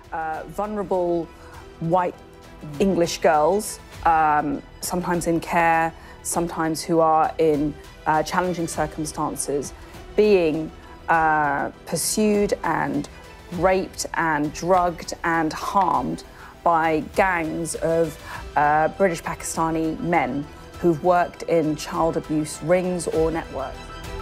vulnerable white English girls, sometimes in care, sometimes who are in challenging circumstances, being pursued and raped and drugged and harmed by gangs of British Pakistani men who've worked in child abuse rings or networks.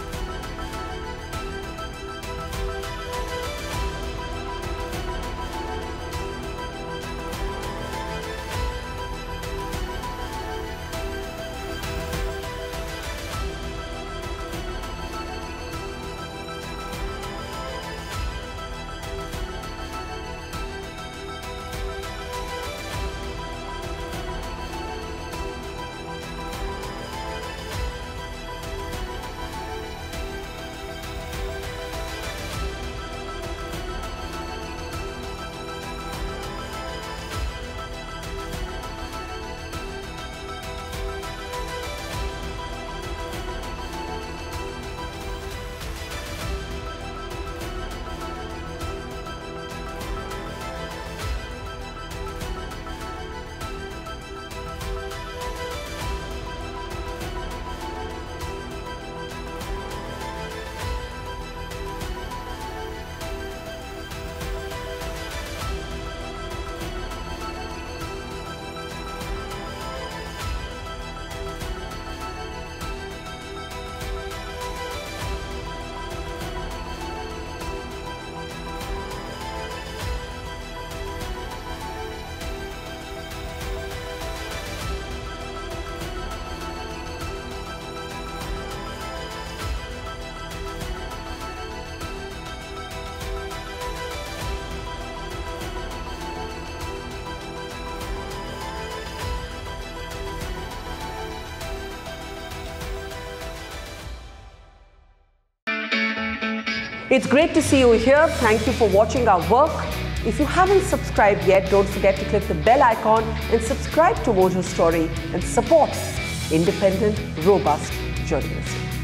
It's great to see you here. Thank you for watching our work. If you haven't subscribed yet, don't forget to click the bell icon and subscribe to Mojo Story and support independent, robust journalism.